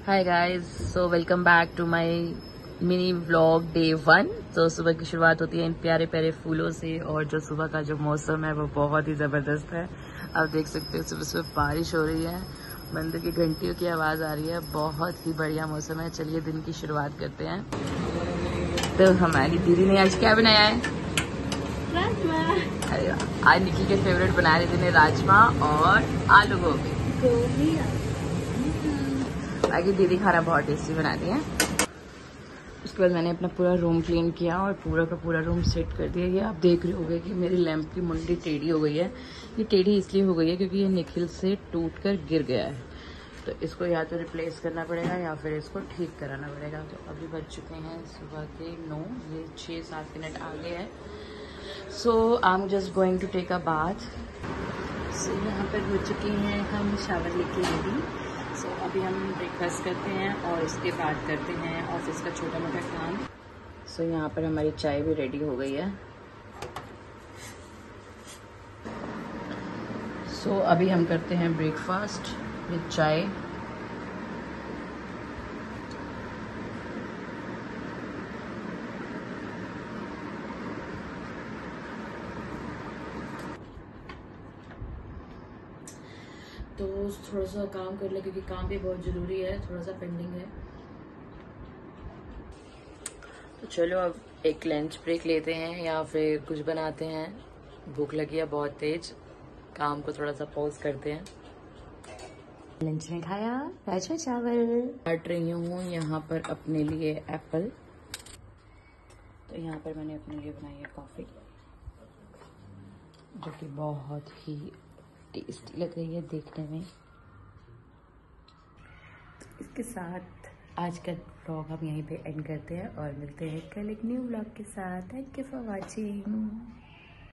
Hi guys, so welcome back to my mini vlog day 1। तो सुबह की शुरुआत होती है इन प्यारे प्यारे फूलों से, और जो सुबह का जो मौसम है वो बहुत ही ज़बरदस्त है। आप देख सकते हो सुबह सुबह बारिश हो रही है, मंदिर की घंटियों की आवाज़ आ रही है। बहुत ही बढ़िया मौसम है। चलिए दिन की शुरुआत करते हैं। तो हमारी दीदी ने आज क्या बनाया है? राजमा। अरे वाह, आज निखिल के फेवरेट बनाया दीदी ने राजमा और आलू गोभी। बाकी दीदी खाना बहुत टेस्टी बनाती है। उसके बाद मैंने अपना पूरा रूम क्लीन किया और पूरा का पूरा रूम सेट कर दिया। ये आप देख रहे होंगे कि मेरी लैंप की मुंडी टेढ़ी हो गई है। ये टेढ़ी इसलिए हो गई है क्योंकि ये निखिल से टूटकर गिर गया है, तो इसको या तो रिप्लेस करना पड़ेगा या फिर इसको ठीक कराना पड़ेगा। तो अभी बज चुके हैं सुबह के 9, ये 6-7 मिनट आगे है। So I am just going to take a bath. So यहाँ पर हो चुके हैं हम शावर लेके रेडी। सो अभी हम ब्रेकफास्ट करते हैं और उसके बाद करते हैं ऑफिस का छोटा मोटा काम। सो यहाँ पर हमारी चाय भी रेडी हो गई है। सो अभी हम करते हैं ब्रेकफास्ट विद चाय। तो थोड़ा सा काम कर ले क्योंकि काम भी बहुत ज़रूरी है, थोड़ा सा पेंडिंग है। तो चलो अब एक लंच ब्रेक लेते हैं या फिर कुछ बनाते हैं। भूख लगी है बहुत तेज, काम को थोड़ा सा पॉज करते हैं। लंच में खाया राजमा चावल। काट रही हूँ यहाँ पर अपने लिए एप्पल। तो यहाँ पर मैंने अपने लिए बनाई है कॉफ़ी, जो कि बहुत ही टेस्टी लग रही है देखने में। इसके साथ आज का व्लॉग हम यहीं पे एंड करते हैं और मिलते हैं कल एक न्यू व्लॉग के साथ। Thank you for watching.